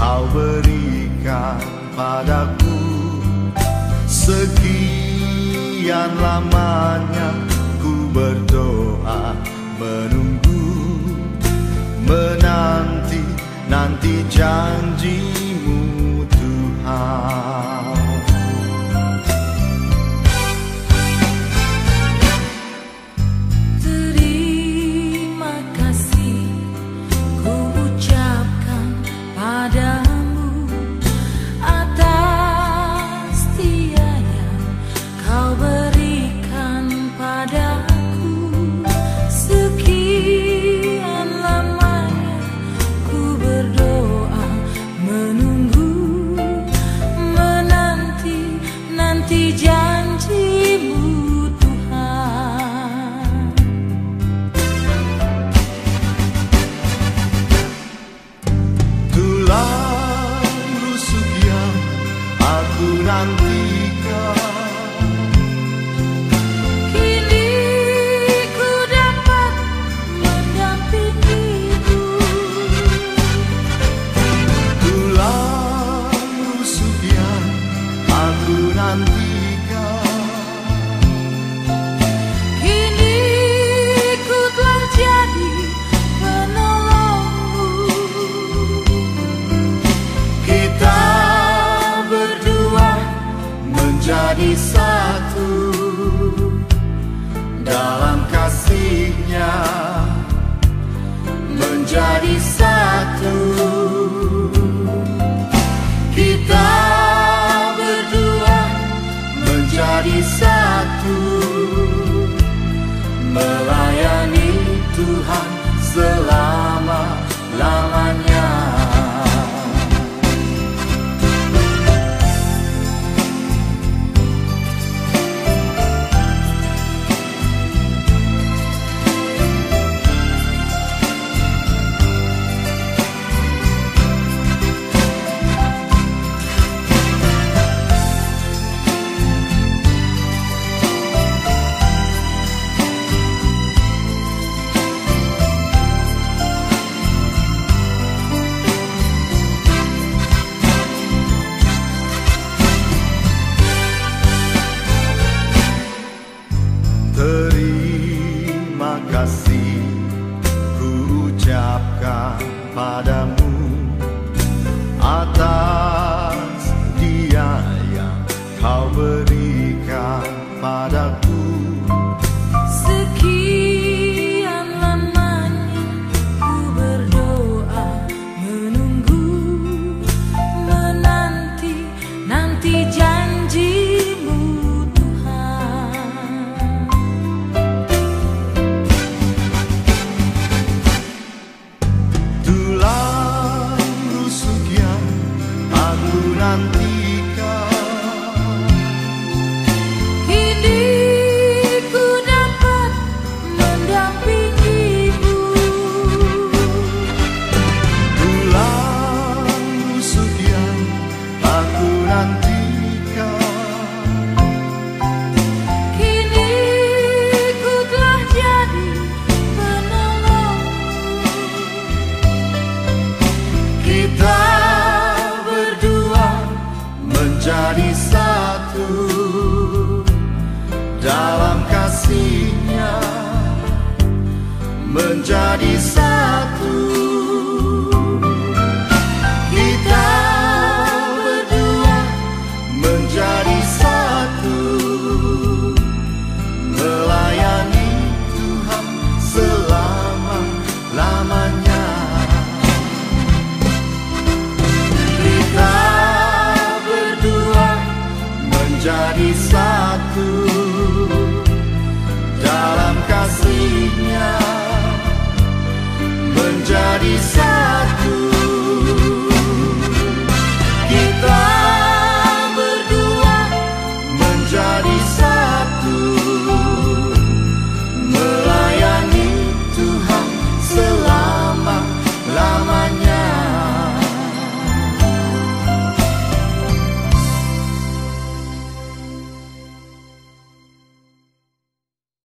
Kau berikan padaku. Sekian lamanya ku berdoa, menunggu, menanti janjimu Tuhan. Terima kasih ku ucapkan padamu atas setia yang kau berikan padaku. Sekian lamanya ku berdoa, menunggu, menanti janjimu Tuhan. Tulang rusuk yang aku nantikan, Kini ku dapat mendampingimu. tulang rusuk yang aku nantikan, Kini ku telah jadi penolongmu. kita berdua menjadi satu dalam kasih-Nya, menjadi satu. Kita berdua menjadi satu, melayani Tuhan selama-lamanya. Terima kasih ku ucapkan padamu atas dia yang kau berikan padaku. Sekian lamanya ku berdoa, menunggu, menanti janjimu Tuhan. Tulang rusuk yang aku nanti